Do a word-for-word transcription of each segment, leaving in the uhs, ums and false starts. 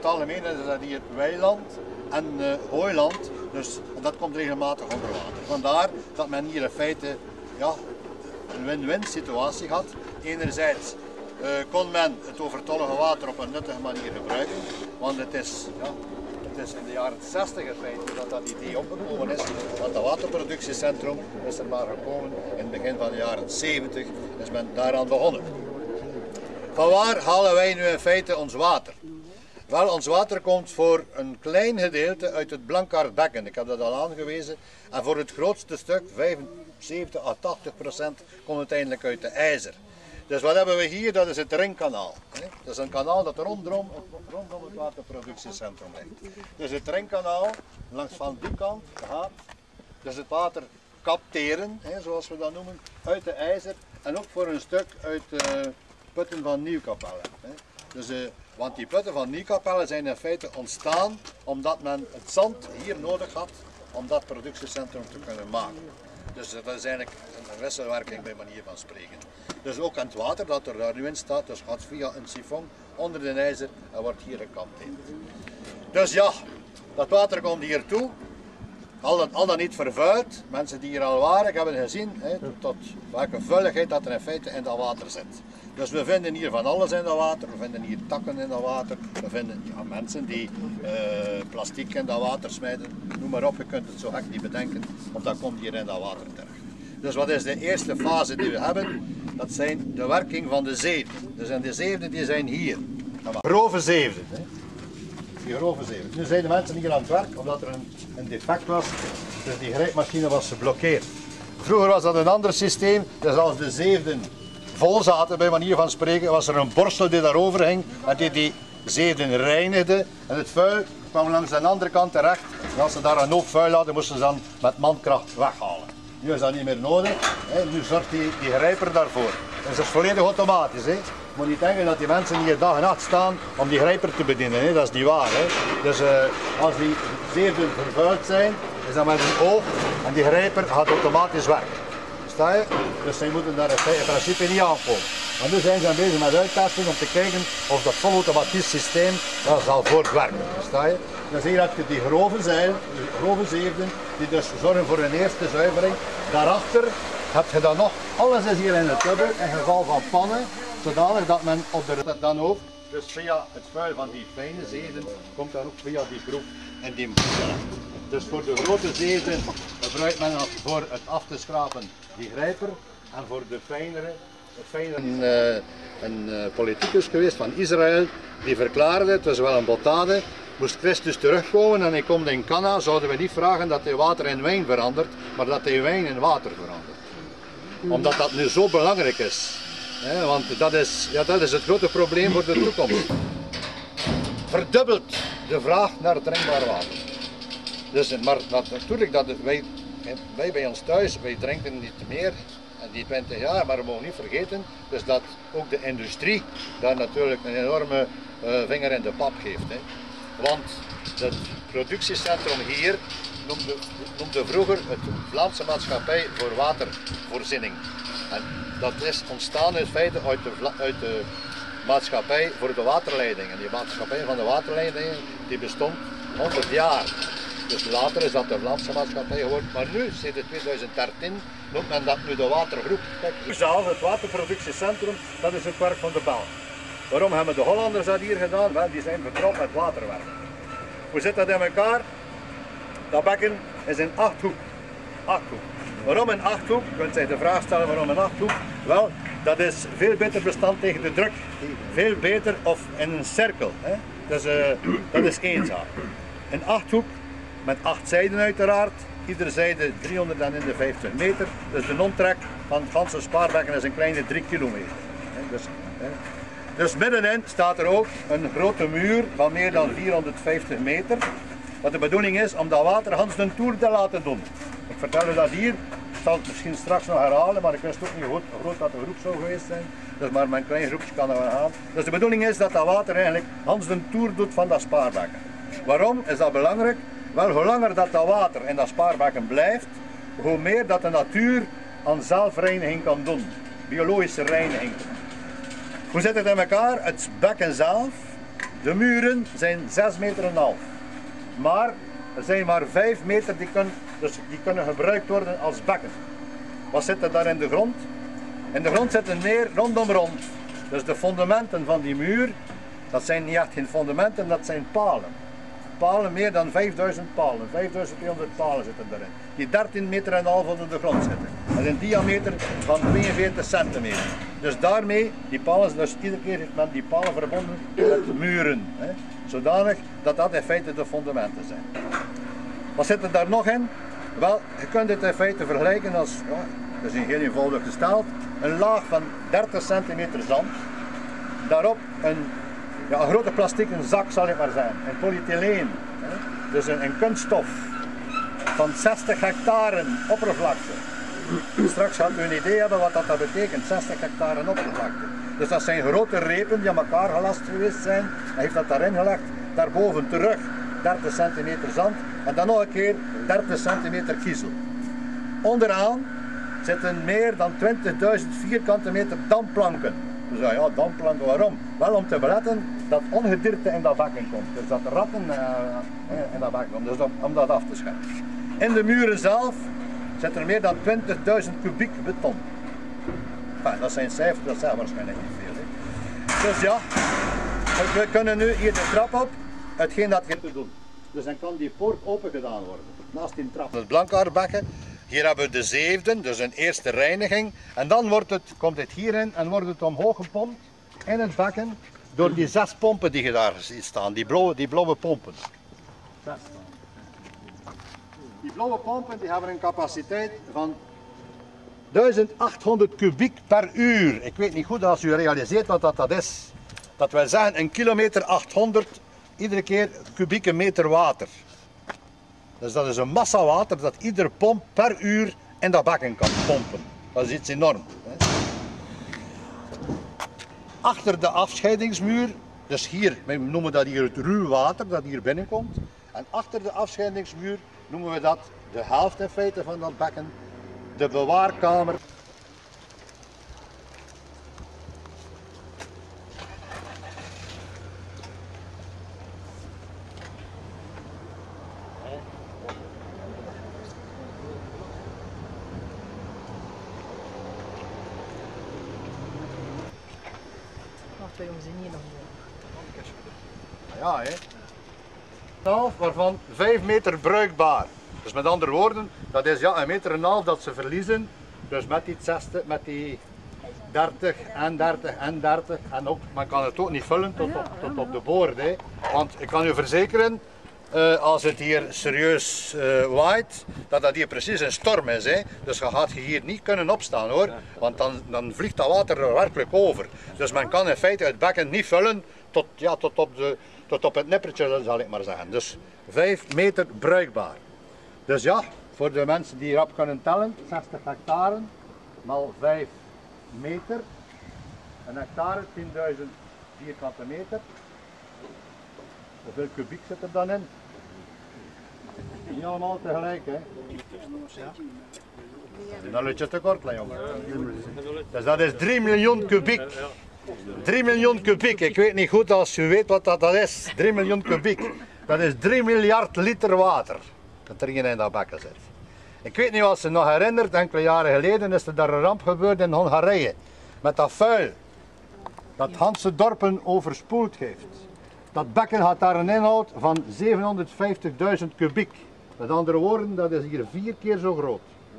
het algemeen is dat hier weiland en uh, hooiland, dus dat komt regelmatig onder water. Vandaar dat men hier in feite ja, een win-win situatie had. Enerzijds uh, kon men het overtollige water op een nuttige manier gebruiken, want het is, ja, het is in de jaren zestig in feite dat dat idee opgekomen is, want dat waterproductiecentrum is er maar gekomen in het begin van de jaren zeventig, is men daaraan begonnen. Van waar halen wij nu in feite ons water? Wel, ons water komt voor een klein gedeelte uit het Blankaardbekken, ik heb dat al aangewezen, en voor het grootste stuk, vijfenzeventig à tachtig procent, komt uiteindelijk uit de IJzer. Dus wat hebben we hier? Dat is het Ringkanaal. Dat is een kanaal dat rondom, rondom het waterproductiecentrum ligt. Dus het Ringkanaal, langs van die kant gaat, dus het water capteren, zoals we dat noemen, uit de IJzer en ook voor een stuk uit de putten van Nieuwkapelle. Dus, uh, want die putten van Nieuwkapelle zijn in feite ontstaan omdat men het zand hier nodig had om dat productiecentrum te kunnen maken. Dus dat is eigenlijk een wisselwerking bij manier van spreken. Dus ook aan het water dat er daar nu in staat, dus gaat via een sifon onder de IJzer en wordt hier gecapteerd. Dus ja, dat water komt hier toe, al dan, al dan niet vervuild. Mensen die hier al waren hebben gezien he, tot welke vuiligheid dat er in feite in dat water zit. Dus we vinden hier van alles in dat water, we vinden hier takken in dat water, we vinden ja, mensen die uh, plastic in dat water smijten, noem maar op, je kunt het zo gek niet bedenken, want dat komt hier in dat water terecht. Dus wat is de eerste fase die we hebben? Dat zijn de werking van de zeven. Dus en de zeven die zijn hier. Grove zeven. Hè? Die grove zeven. Nu zijn de mensen hier aan het werk omdat er een, een defect was, dus die grijpmachine was geblokkeerd. Vroeger was dat een ander systeem, dus als de zeven vol zaten, bij manier van spreken, was er een borstel die daarover hing en die die zeven reinigde en het vuil kwam langs de andere kant terecht. En als ze daar een hoop vuil hadden, moesten ze dan met mankracht weghalen. Nu is dat niet meer nodig, hè. Nu zorgt die, die grijper daarvoor. Dus dat is volledig automatisch. Hè. Je moet niet denken dat die mensen hier dag en nacht staan om die grijper te bedienen, hè. Dat is niet waar. Hè. Dus uh, als die zeven vervuild zijn, is dat met een oog en die grijper gaat automatisch weg. Sta je? Dus zij moeten daar in principe niet aankomen. Maar nu zijn ze bezig met uittesten om te kijken of dat volautomatisch systeem dat zal voortwerken. Sta je? Dus hier heb je die grove zeil, die grove zeven, die dus zorgen voor een eerste zuivering. Daarachter heb je dan nog, alles is hier in de tubbe, in geval van pannen, zodanig dat men op de dan ook, dus via het vuil van die fijne zeven, komt dan ook via die groep en die moet terecht. Dus voor de grote zeven gebruikt men voor het af te schrapen die grijper en voor de fijnere, de fijnere een, uh, een uh, politicus geweest van Israël die verklaarde, het was wel een bottade, moest Christus terugkomen en hij komt in Cana, zouden we niet vragen dat hij water in wijn verandert, maar dat hij wijn in water verandert. Omdat dat nu zo belangrijk is. Hè, want dat is, ja, dat is het grote probleem voor de toekomst. Verdubbelt de vraag naar drinkbaar water. Dus, maar natuurlijk, dat wij, wij bij ons thuis, wij drinken niet meer, en die twintig jaar, maar we mogen niet vergeten dus dat ook de industrie daar natuurlijk een enorme uh, vinger in de pap geeft. Hè. Want het productiecentrum hier noemde, noemde vroeger het Vlaamse Maatschappij voor Watervoorziening. En dat is ontstaan in feite uit de, uit de maatschappij voor de waterleiding. En die maatschappij van de waterleidingen die bestond honderd jaar. Dus later is dat de Vlaamse Maatschappij geworden, maar nu, sinds tweeduizend dertien, noemt men dat nu de Watergroep. Kijk, het waterproductiecentrum, dat is het werk van de Belgen. Waarom hebben de Hollanders dat hier gedaan? Wel, die zijn betrokken met waterwerk. Hoe zit dat in elkaar? Dat bekken is in achthoek. achthoek. Waarom een achthoek? Je kunt zich de vraag stellen waarom een achthoek? Wel, dat is veel beter bestand tegen de druk. Veel beter of in een cirkel. Hè? Dus, uh, dat is één zaak. Een achthoek met acht zijden uiteraard. Iedere zijde driehonderdvijftig meter. Dus de omtrek van het ganse Spaarbekken is een kleine drie kilometer. Dus, dus middenin staat er ook een grote muur van meer dan vierhonderdvijftig meter. Wat de bedoeling is om dat water Hans den Toer te laten doen. Ik vertelde dat hier, ik zal het misschien straks nog herhalen, maar ik wist ook niet hoe groot dat de groep zou geweest zijn. Dus maar mijn klein groepje kan er wel aan. Dus de bedoeling is dat dat water eigenlijk Hans den Toer doet van dat Spaarbekken. Waarom is dat belangrijk? Wel, hoe langer dat, dat water in dat Spaarbekken blijft, hoe meer dat de natuur aan zelfreiniging kan doen. Biologische reiniging. Hoe zit het in elkaar? Het bekken zelf De muren zijn zes meter en een half. Maar er zijn maar vijf meter die kunnen, dus die kunnen gebruikt worden als bekken. Wat zit er daar in de grond? In de grond zitten meer rondom rond. Dus de fundamenten van die muur, dat zijn niet echt geen fundamenten, dat zijn palen. Palen, meer dan vijfduizend palen, vijfduizend tweehonderd palen zitten erin. Die dertien meter en een half onder de grond zitten. Dat is een diameter van tweeënveertig centimeter. Dus daarmee, die palen, dus iedere keer heeft men die palen verbonden met muren. Hè, zodanig dat dat in feite de fundamenten zijn. Wat zit er daar nog in? Wel, je kunt dit in feite vergelijken als, ja, dat is heel eenvoudig gesteld, een laag van dertig centimeter zand. Daarop een, ja, een grote plastieke zak zal het maar zijn, een polyethyleen, hè? Dus een, een kunststof van zestig hectare oppervlakte. Straks gaat u een idee hebben wat dat, dat betekent, zestig hectare oppervlakte. Dus dat zijn grote repen die aan elkaar gelast geweest zijn. Hij heeft dat daarin gelegd, daarboven terug dertig centimeter zand en dan nog een keer dertig centimeter kiezel. Onderaan zitten meer dan twintigduizend vierkante meter damplanken. Dus ja, damplanken waarom? Wel om te beletten dat ongedierte in dat bakken komt. Dus dat de ratten uh, in dat bakken komen, dus om, om dat af te schermen. In de muren zelf zit er meer dan twintigduizend kubiek beton. Enfin, dat zijn cijfers, dat zijn waarschijnlijk niet veel. Hè. Dus ja, we kunnen nu hier de trap op, hetgeen dat je te doen. Dus dan kan die poort open gedaan worden, naast die trap. Het Blankaarbekken, hier hebben we de zeefden, dus een eerste reiniging. En dan wordt het, komt het hierin en wordt het omhoog gepompt in het bekken door die zes pompen die je daar ziet staan, die blauwe, die blauwe pompen. Die blauwe pompen die hebben een capaciteit van duizend achthonderd kubiek per uur. Ik weet niet goed als u realiseert wat dat, dat is. Dat wil zeggen een kilometer achthonderd iedere keer kubieke meter water. Dus dat is een massa water dat iedere pomp per uur in dat bekken kan pompen. Dat is iets enorm. Hè. Achter de afscheidingsmuur, dus hier, we noemen dat hier het ruw water dat hier binnenkomt. En achter de afscheidingsmuur noemen we dat de helft in feite van dat bekken, de bewaarkamer. Wacht, jongens, hier nog Ja, hè. Half, waarvan vijf meter bruikbaar. Dus met andere woorden, dat is ja, een meter en een half dat ze verliezen. Dus met die zestig, met die dertig en dertig en dertig. En ook, men kan het ook niet vullen tot op, tot op de boord. Hè. Want ik kan u verzekeren, uh, als het hier serieus uh, waait, dat dat hier precies een storm is. Hè. Dus je gaat hier niet kunnen opstaan hoor. Want dan, dan vliegt dat water er werkelijk over. Dus men kan in feite het bekken niet vullen tot, ja, tot, op, de, tot op het nippertje, zal ik maar zeggen. Dus vijf meter bruikbaar. Dus ja, voor de mensen die hierop kunnen tellen, zestig hectare maal vijf meter. Een hectare, tienduizend vierkante meter. Hoeveel kubiek zit er dan in? Niet allemaal tegelijk, hè? Ja. Dan lukt je tekort, jongen. Dus dat is drie miljoen kubiek. drie miljoen kubiek, ik weet niet goed als u weet wat dat, dat is. drie miljoen kubiek. Dat is drie miljard liter water dat er in dat bekken zit. Ik weet niet wat ze nog herinnert, enkele jaren geleden is er daar een ramp gebeurd in Hongarije. Met dat vuil dat Hanse dorpen overspoeld heeft. Dat bekken had daar een inhoud van zevenhonderdvijftigduizend kubiek. Met andere woorden, dat is hier vier keer zo groot.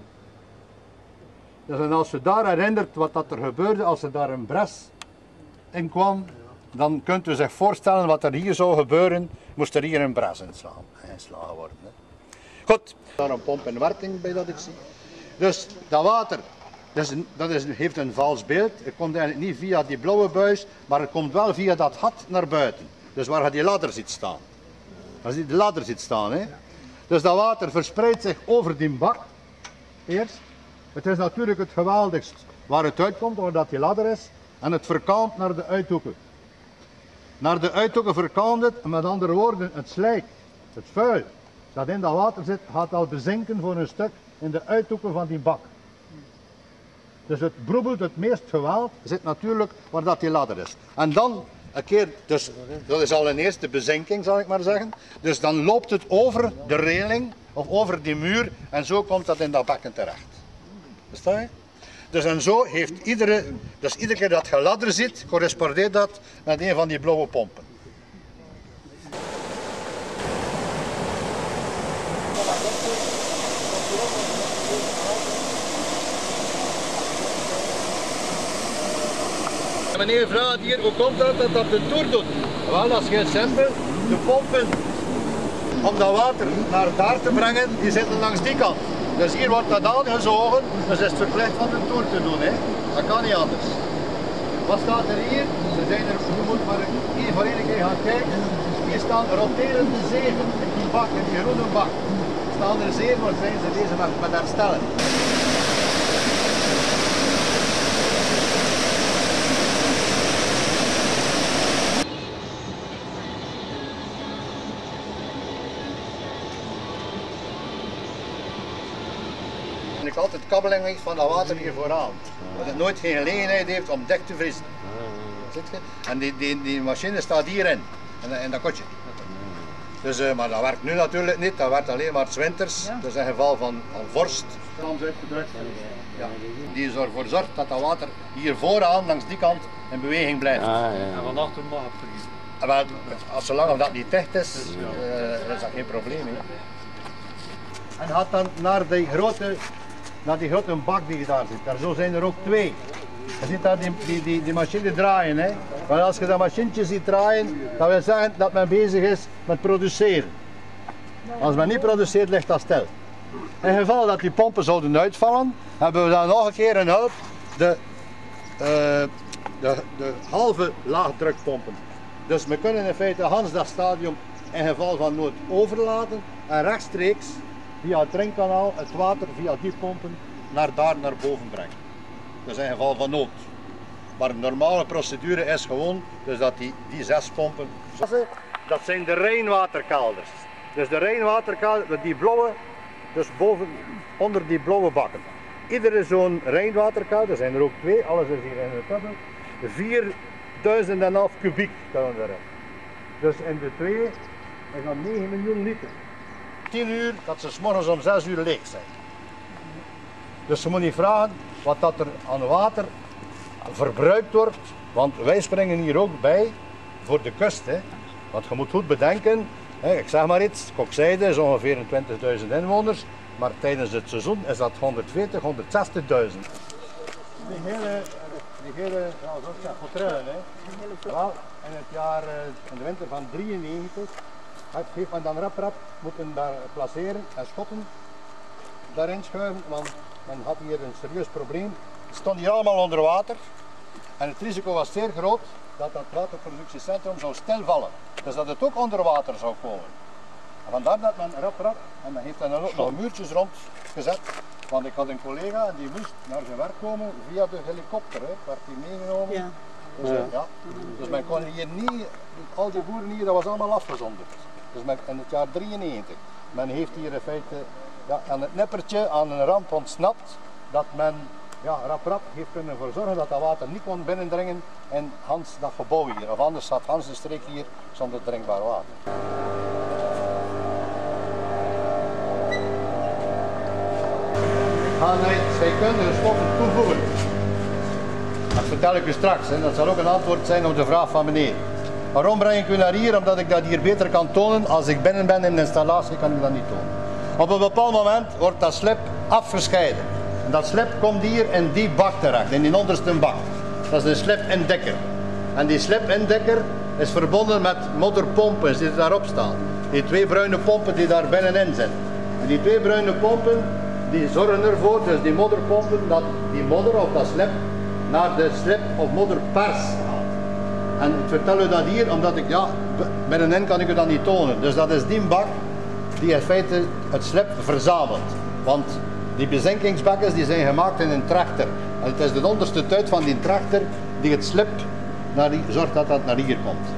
Dus en als je daar herinnert wat dat er gebeurde als er daar een bres in kwam, dan kunt u zich voorstellen wat er hier zou gebeuren, moest er hier een bres inslaan, inslagen worden. Hè. Goed, daar een pomp in werking bij dat ik zie. Dus dat water, dat, is, dat is, heeft een vals beeld. Het komt eigenlijk niet via die blauwe buis, maar het komt wel via dat gat naar buiten. Dus waar je die ladder ziet staan. Als je die ladder ziet staan. Hè. Dus dat water verspreidt zich over die bak. Eerst. Het is natuurlijk het geweldigst waar het uitkomt, omdat die ladder is. En het verkant naar de uithoeken. Naar de uithoeken verkant het, met andere woorden, het slijk, het vuil dat in dat water zit, gaat al bezinken voor een stuk in de uithoeken van die bak. Dus het broebelt, het meest geweld zit natuurlijk waar dat die ladder is. En dan een keer, dus dat is al een eerste bezinking, zal ik maar zeggen. Dus dan loopt het over de reling of over die muur en zo komt dat in dat bekken terecht. Versta je? Dus en zo heeft iedere, dus iedere keer dat je ladder ziet, correspondeert dat met een van die blauwe pompen. Meneer vraagt hier, hoe komt dat dat dat de toer doet? Wel, dat is heel simpel. De pompen om dat water naar daar te brengen, die zitten langs die kant. Dus hier wordt dat aangezogen, dus is het verplicht van de toer te doen. Hè? Dat kan niet anders. Wat staat er hier? Ze zijn er, je moet maar hier voor één keer gaan kijken. Hier staan roterende zeven in die bak, in die groene bak. Staan er zeven, maar zijn ze deze met, met herstellen. Ik altijd kabbeling van dat water hier vooraan. Dat het nooit geen gelegenheid heeft om dik te vriezen. En die, die, die machine staat hierin, in, in dat kotje. Dus, uh, maar dat werkt nu natuurlijk niet, dat werkt alleen maar 's winters. Ja. Dat is een geval van, van vorst. Ja. Die ervoor zorgt dat dat water hier vooraan, langs die kant, in beweging blijft. Ah, ja. En van achter mag het vriezen. Maar als zolang dat niet dicht is, uh, is dat geen probleem. He. En gaat dan naar die grote, naar die grote bak die daar zit. Daar zo zijn er ook twee. Je ziet daar die, die, die, die machine draaien. Hè? Maar als je dat machientje ziet draaien, dat wil zeggen dat men bezig is met produceren. Als men niet produceert, ligt dat stil. In geval dat die pompen zouden uitvallen, hebben we dan nog een keer een hulp. De, uh, de, de halve laagdrukpompen. Dus we kunnen in feite Hans dat stadium in geval van nood overlaten en rechtstreeks via het drinkkanaal het water via die pompen naar daar naar boven brengen. Dat is in geval van nood. Maar een normale procedure is gewoon dus dat die, die zes pompen, dat zijn de regenwaterkelders. Dus de regenwaterkelder, die blauwe, dus boven, onder die blauwe bakken. Iedere zo'n regenwaterkelder, er zijn er ook twee, alles is hier in de tubbel, vierduizend en half kubiek kunnen erin. Dus in de twee is dat negen miljoen liter. tien uur dat ze 's morgens om zes uur leeg zijn. Dus ze moet niet vragen wat dat er aan water verbruikt wordt, want wij springen hier ook bij voor de kust. Hè. Want je moet goed bedenken, hè, ik zeg maar iets, Kokzijde is ongeveer twintigduizend inwoners, maar tijdens het seizoen is dat honderdveertig, honderdzestigduizend. Die hele, die hele, ja, zo zeg fortuin, hè. Wel, in het jaar, in de winter van drieënnegentig, heeft men dan rap rap moeten daar placeren en schotten daarin schuiven, want men had hier een serieus probleem. Het stond hier allemaal onder water en het risico was zeer groot dat dat waterproductiecentrum zou stilvallen. Dus dat het ook onder water zou komen. En vandaar dat men rap rap, en men heeft dan ook nog muurtjes rond gezet, want ik had een collega en die moest naar zijn werk komen via de helikopter, hè, werd hij meegenomen. Ja. Dus, ja. Ja. Dus men kon hier niet, al die boeren hier, dat was allemaal afgezonderd. Dus men, in het jaar drieënnegentig. Men heeft hier in feite ja, aan het nippertje aan een ramp ontsnapt dat men ja, rap rap heeft kunnen ervoor zorgen dat dat water niet kon binnendringen in Hans dat gebouw hier. Of anders zat Hans de streek hier zonder drinkbaar water. Ik ga naar scheikundige stoffen toevoegen. Dat vertel ik u straks. Hè. Dat zal ook een antwoord zijn op de vraag van meneer. Waarom breng ik u naar hier? Omdat ik dat hier beter kan tonen. Als ik binnen ben in de installatie kan ik dat niet tonen. Op een bepaald moment wordt dat slip afgescheiden. En dat slip komt hier in die bak terecht, in die onderste bak. Dat is een slipindekker. En die slipindekker is verbonden met modderpompen die daarop staan. Die twee bruine pompen die daar binnenin zitten. En die twee bruine pompen die zorgen ervoor, dus die modderpompen, dat die modder of dat slip naar de slip of modderpers gaat. En ik vertel u dat hier omdat ik, ja, binnenin kan ik u dat niet tonen. Dus dat is die bak die in feite het slip verzamelt. Want die bezinkingsbakken die zijn gemaakt in een tractor. En het is de onderste tuit van die tractor die het slip naar die, zorgt dat dat naar hier komt.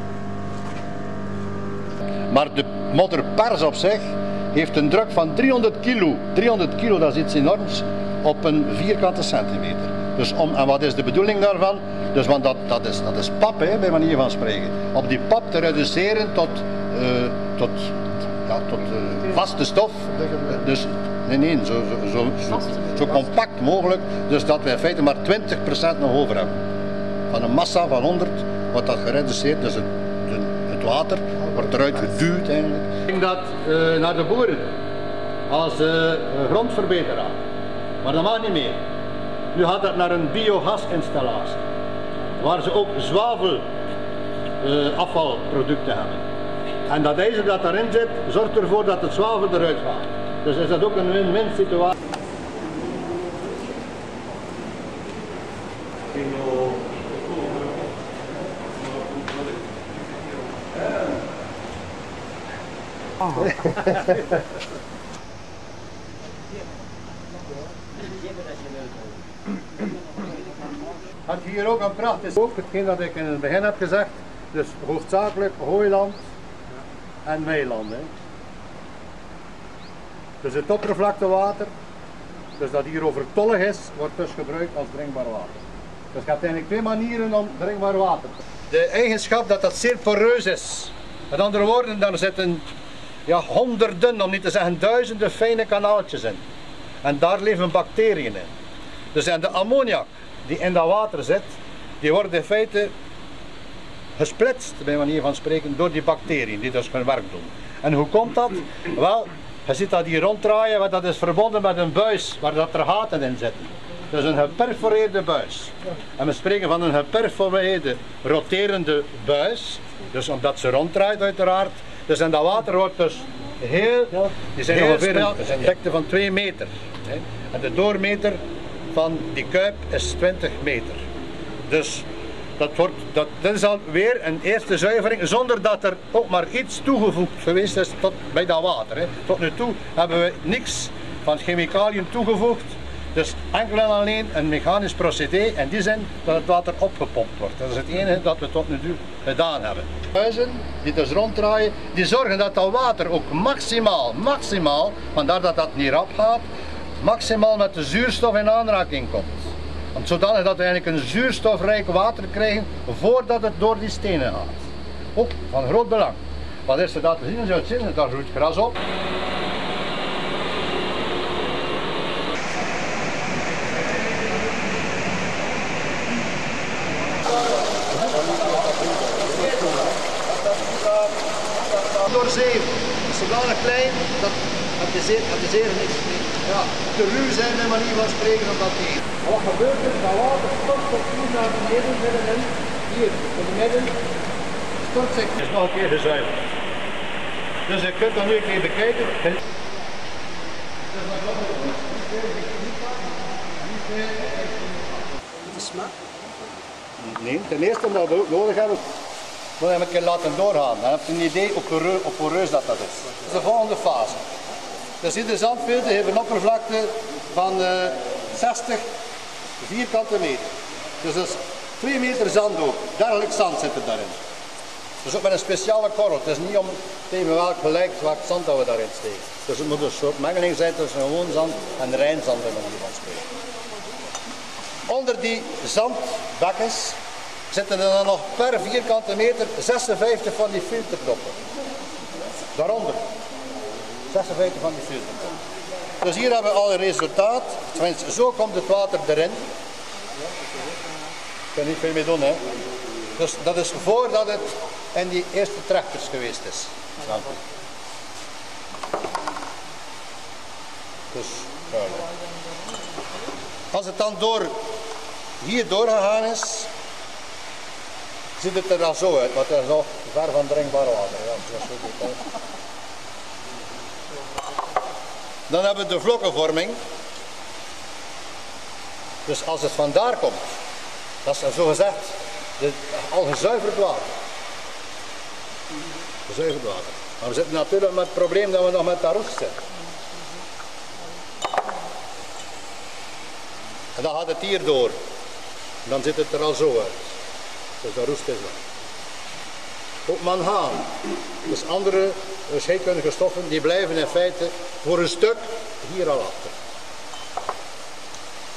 Maar de modderpers op zich heeft een druk van driehonderd kilo. driehonderd kilo, dat is iets enorms op een vierkante centimeter. Dus om, en wat is de bedoeling daarvan? Dus want dat, dat, is, dat is pap, hè, bij manier van spreken. Om die pap te reduceren tot, uh, tot, ja, tot uh, vaste stof. Dus nee, nee, zo, zo, zo, zo, zo compact mogelijk. Dus dat we in feite maar twintig procent nog over hebben. Van een massa van honderd wordt dat gereduceerd. Dus het, het water wordt eruit geduwd eigenlijk. Ik ging dat uh, naar de boeren als uh, grondverbeteraar. Maar dat mag niet meer. Nu gaat dat naar een biogasinstallatie. Waar ze ook zwavel uh, afvalproducten hebben. En dat ijzer dat daarin zit, zorgt ervoor dat het zwavel eruit gaat. Dus is dat ook een win-win situatie. Had hier ook een prachtig, ook hetgeen dat ik in het begin heb gezegd, dus hoofdzakelijk hooiland en weiland. Hè. Dus het oppervlaktewater, dus dat hier overtollig is, wordt dus gebruikt als drinkbaar water. Dus je hebt eigenlijk twee manieren om drinkbaar water te maken. De eigenschap dat dat zeer poreus is. Met andere woorden, daar zitten ja, honderden, om niet te zeggen duizenden fijne kanaaltjes in. En daar leven bacteriën in. Dus en de ammoniak die in dat water zit, die wordt in feite gesplitst, bij manier van spreken, door die bacteriën die dus hun werk doen. En hoe komt dat? Wel, je ziet dat hier ronddraaien, want dat is verbonden met een buis waar dat er gaten in zitten. Dus een geperforeerde buis. En we spreken van een geperforeerde roterende buis, dus omdat ze ronddraait uiteraard. Dus en dat water wordt dus heel, die zijn heel snel, een dikte van twee meter. Hè. En de doormeter van die kuip is twintig meter. Dus dat, wordt, dat, dat is alweer een eerste zuivering zonder dat er ook maar iets toegevoegd geweest is tot, bij dat water. Hè. Tot nu toe hebben we niks van chemicaliën toegevoegd. Dus enkel en alleen een mechanisch procedé in die zin dat het water opgepompt wordt. Dat is het enige dat we tot nu toe gedaan hebben. Huizen die dus ronddraaien, die zorgen dat dat water ook maximaal, maximaal, vandaar dat dat niet rap gaat, maximaal met de zuurstof in aanraking komt. Want zodanig dat we eigenlijk een zuurstofrijk water krijgen voordat het door die stenen gaat. Ook van groot belang. Wat is er dat te zien? Zo het zien, daar groeit gras op. Door zeven. Het is zodanig klein dat het is zeer, het is zeer niks. Ja, te ruw zijn bij manier van spreken om dat te eten. Wat gebeurt er? Dat water stort tot nu naar beneden middenin. Hier, in het midden, stort zich. Het is nog een keer gezuiverd. Dus je kunt dat nu een keer bekijken. De smaak? Nee, ten eerste omdat we ook nodig hebben. We hem een keer laten doorgaan. Dan heb je een idee op hoe poreus dat, dat is. Dat is de volgende fase. Dus iedere zandfilter heeft een oppervlakte van uh, zestig vierkante meter. Dus dat is twee meter zand ook. Dergelijk zand zit er daarin. Dus ook met een speciale korrel. Het is niet om tegen welk gelijk welk zand dat we daarin steken. Dus het moet een soort mengeling zijn tussen gewoon zand en rijnzand bij manier van spreken. Onder die zandbekkens zitten er dan nog per vierkante meter zesenvijftig van die filterdoppen. Daaronder zesenvijftig van die filterdoppen. Dus hier hebben we al een resultaat. Tenminste, zo komt het water erin. Ik kan niet veel mee doen, hè. Dus dat is voordat het in die eerste trechters geweest is. Dus, als het dan door, hier doorgegaan is, ziet het er dan zo uit, want dat is nog ver van drinkbaar water. Ja, dat is zo goed, dan hebben we de vlokkenvorming. Dus als het vandaar komt, dat is zo gezegd de, al gezuiverd water. Gezuiverd water. Maar we zitten natuurlijk met het probleem dat we nog met dat roest zitten. En dan gaat het hier door. En dan zit het er al zo uit. Dus dat roest is wel. Ook mangaan. Dus andere scheikundige stoffen die blijven in feite voor een stuk hier al achter.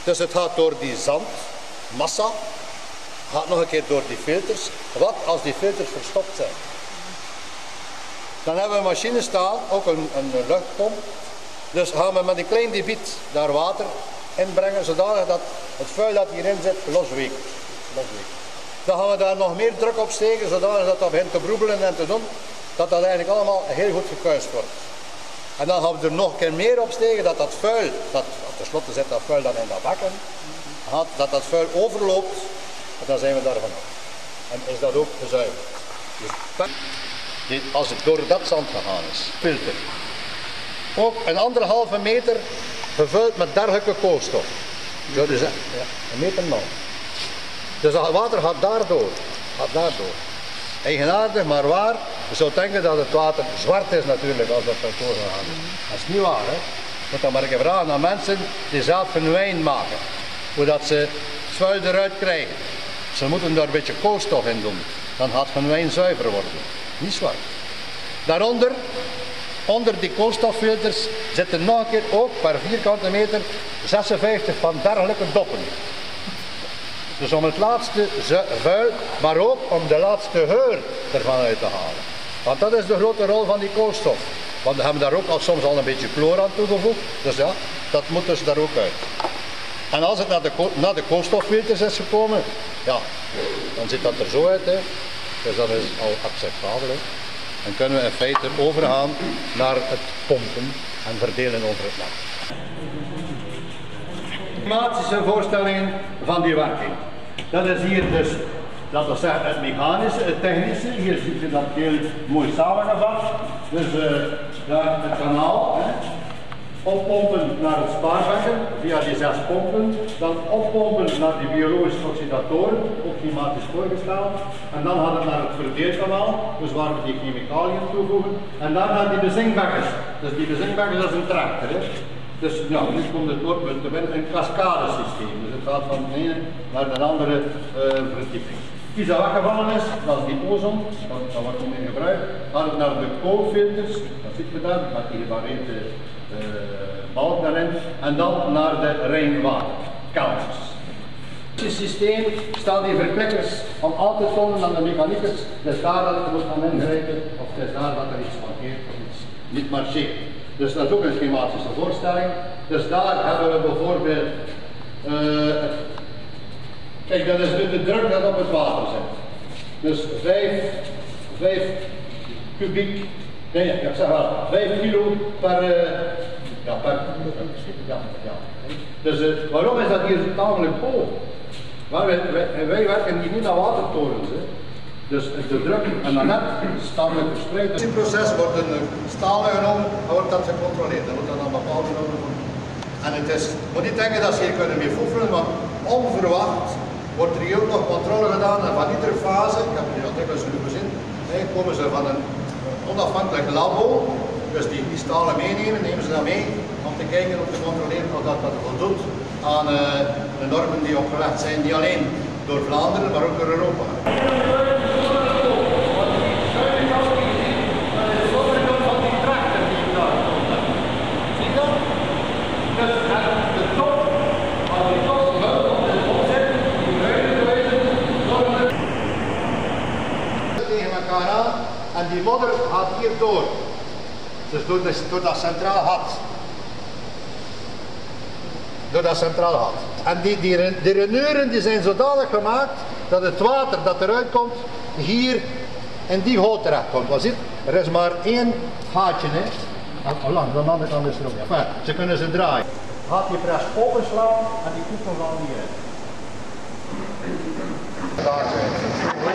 Dus het gaat door die zandmassa, gaat nog een keer door die filters. Wat als die filters verstopt zijn? Dan hebben we een machine staan, ook een, een luchtpomp. Dus gaan we met een klein debiet daar water inbrengen, zodanig dat het vuil dat hierin zit losweekt. losweekt. Dan gaan we daar nog meer druk op steken, zodanig dat dat begint te broebelen en te doen, dat dat eigenlijk allemaal heel goed gekuist wordt. En dan gaan we er nog een keer meer op steken, dat dat vuil, dat, tenslotte zit dat vuil dan in dat bakken, dat dat vuil overloopt, en dan zijn we daar vanaf. En is dat ook gezuiverd. Dus als het door dat zand gegaan is, filter. Ook een anderhalve meter gevuld met dergelijke koolstof. Zo dus, ja, een meter en een half. Dus dat water gaat daardoor. Gaat daardoor. Eigenaardig, maar waar. Je zou denken dat het water zwart is natuurlijk als dat erdoor gegaan is. Dat is niet waar, hè. Je moet dan maar even vragen aan mensen die zelf hun wijn maken. Hoe dat ze het vuil eruit krijgen. Ze moeten daar een beetje koolstof in doen. Dan gaat hun wijn zuiver worden. Niet zwart. Daaronder, onder die koolstoffilters, zitten nog een keer ook per vierkante meter zesenvijftig van dergelijke doppen. Dus om het laatste vuil, maar ook om de laatste geur ervan uit te halen. Want dat is de grote rol van die koolstof. Want we hebben daar ook al soms al een beetje chloor aan toegevoegd. Dus ja, dat moet dus daar ook uit. En als het naar de, naar de koolstoffilters is gekomen, ja, dan ziet dat er zo uit. Hè. Dus dat is al acceptabel. Hè. Dan kunnen we in feite overgaan naar het pompen en verdelen over het land. Climatische voorstellingen van die werking. Dat is hier dus, dat wil zeggen, het mechanische, het technische. Hier ziet je dat heel mooi samengevat. Dus uh, daar het kanaal, hè. Oppompen naar het spaarbekken via die zes pompen, dan oppompen naar die biologische oxidatoren, ook klimatisch voorgesteld, en dan gaat het naar het verdeelkanaal, dus waar we die chemicaliën toevoegen, en dan naar die bezinkbekkers. Dus die bezinkbekkers, dat is een tractor. Hè. Dus ja, nu komt het woordpunt te binnen, een cascadesysteem. Dus het gaat van de ene naar de andere uh, verdieping. Iets dat weggevallen is, dat is die ozon, dat, dat wordt niet meer gebruikt. Gaat het naar de koolfilters, dat ziet je daar, met die gevarieerde uh, balk daarin. En dan naar de regenwaterkelters. In het systeem staan die verklikkers om aan te tonen aan de mechaniekers, dus daar dat je moet gaan ingrijpen, of het is daar dat er iets mankeert of iets niet marcheert. Dus dat is ook een schematische voorstelling. Dus daar hebben we bijvoorbeeld, uh, kijk, dat is nu de druk dat op het water zit. Dus vijf kubiek, nee, ik zeg wel, vijf kilo per, uh, ja, per, ja, ja. Dus uh, waarom is dat hier tamelijk hoog? Maar wij, wij, wij werken hier niet aan watertorens. Hè. Dus de druk en dan net tamelijk verspreid. In het proces wordt een stalen genomen en wordt dat gecontroleerd. Dan wordt dat dan bepaald genomen. En het is, moet niet denken dat ze hier kunnen mee foefelen, maar onverwacht wordt er hier ook nog controle gedaan. En van iedere fase, ik heb hier al dikwijls genoeg gezien, komen ze van een onafhankelijk labo. Dus die, die stalen meenemen, nemen ze dat mee om te kijken of te controleren of dat, dat voldoet aan uh, de normen die opgelegd zijn, niet alleen door Vlaanderen, maar ook door Europa. En die modder gaat hier door. Dus door, de, door dat centraal gat. Door dat centraal gat. En die, die, die renuren die zijn zodanig gemaakt dat het water dat eruit komt hier in die hout terecht komt. Wat ziet? Er is maar één gaatje. Hè? Al lang, dan andere kant is er ook. Enfin, ze kunnen ze draaien. Gaat die pres openslaan en die koepel van hier uit. Daar zijn ze.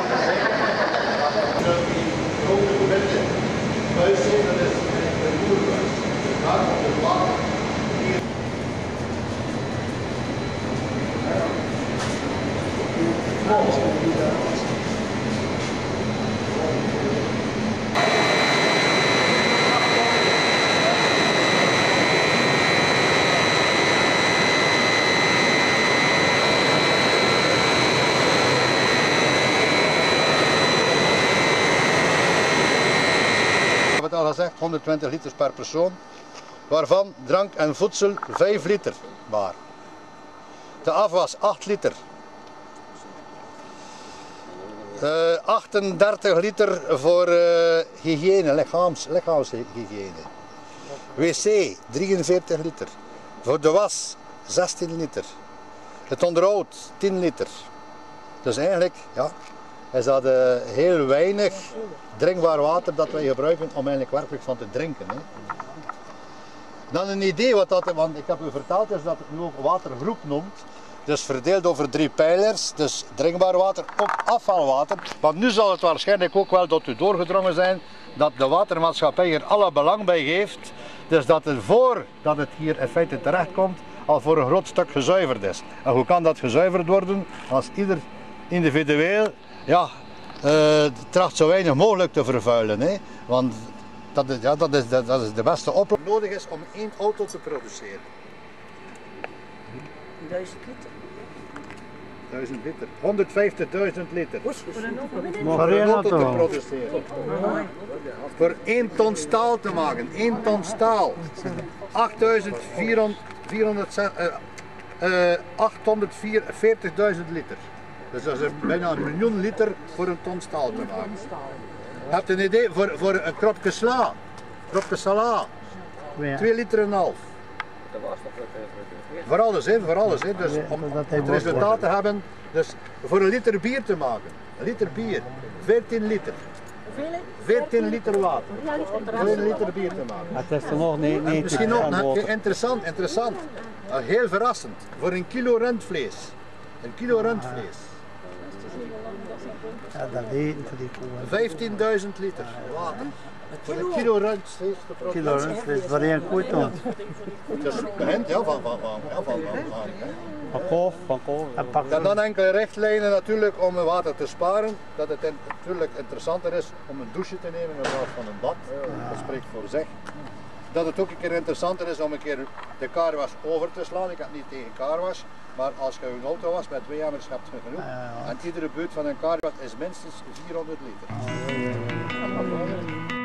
Huis zien, dat is een boerhuis. Daar komt het water. Al gezegd, honderdtwintig liter per persoon, waarvan drank en voedsel vijf liter maar. De afwas acht liter. Uh, achtendertig liter voor uh, hygiëne, lichaams, lichaamshygiëne. Wc drieënveertig liter. Voor de was zestien liter. Het onderhoud tien liter. Dus eigenlijk ja, is dat uh, heel weinig drinkbaar water dat wij gebruiken om eigenlijk werkelijk van te drinken. Hè. Dan een idee wat dat, want ik heb u verteld is dat het nu ook watergroep noemt. Dus verdeeld over drie pijlers, dus drinkbaar water, ook afvalwater. Want nu zal het waarschijnlijk ook wel tot u doorgedrongen zijn dat de watermaatschappij hier alle belang bij heeft. Dus dat het voordat het hier in feite terecht komt, al voor een groot stuk gezuiverd is. En hoe kan dat gezuiverd worden? Als ieder individueel ja, uh, tracht zo weinig mogelijk te vervuilen. Hè? Want dat is, ja, dat, is, dat is de beste oplossing. Nodig is om één auto te produceren. duizend liter. duizend liter. honderdvijftigduizend liter. Voor een auto te produceren. Voor één ton staal te maken. één ton staal. achthonderdveertigduizend liter. Dus dat is bijna een miljoen liter voor een ton staal te maken. Heb je een idee voor, voor een kropje sla? Kropje sala. twee liter en een half. Voor alles, hè, voor alles. Hè. Dus om het resultaat te hebben, dus voor een liter bier te maken. Een liter bier, veertien liter. veertien liter water. Voor een liter bier te maken. Het is er nog niet. niet Misschien nog nou, interessant, interessant. Uh, heel verrassend. Voor een kilo rundvlees. Een kilo rundvlees. Ja, dat weten ze die koeien. vijftienduizend liter water. Voor een kilo rundvlees te produceren. Kilo rundvlees, voor één koe dan. Dus het begint ja, van, van, van, ja, van, van, van, Van koof, van koof. en dan enkele richtlijnen natuurlijk om water te sparen. Dat het in, natuurlijk interessanter is om een douche te nemen in plaats van een bad. Dat spreekt voor zich. Dat het ook een keer interessanter is om een keer de karwas over te slaan. Ik heb niet tegen karwas, maar als je een auto was met twee emmers hebt je genoeg. En iedere beurt van een karwas is minstens vierhonderd liter.